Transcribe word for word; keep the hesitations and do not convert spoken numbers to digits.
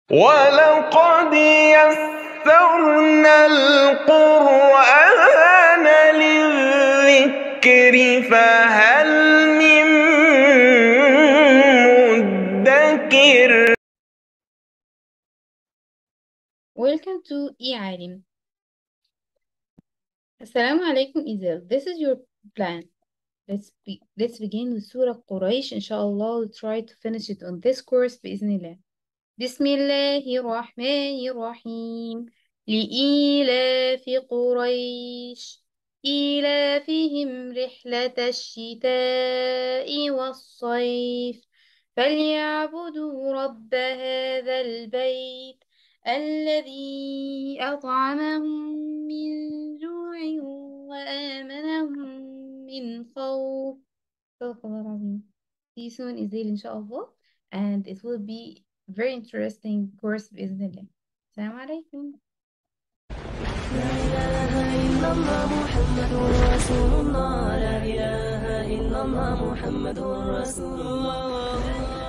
ولقد يسرنا القرآن للذكر فهل من مدكر. Welcome to eAlim. Assalamu alaikum Izel. This is your plan. Let's be let's begin with Surah Quraysh. Inshallah, we'll try to finish it on this course بإذن الله. بسم الله الرحمن الرحيم. لإيلاف قريش إيلافهم رحلة الشتاء والصيف فليعبدوا رب هذا البيت الذي أطعمهم من جوع وآمنهم من خوف. صدق الله العظيم. See you soon Izel inshallah, and it will be very interesting course بإذن الله. السلام عليكم. لا إله إلا الله محمد رسول الله. لا إله إلا الله محمد رسول الله.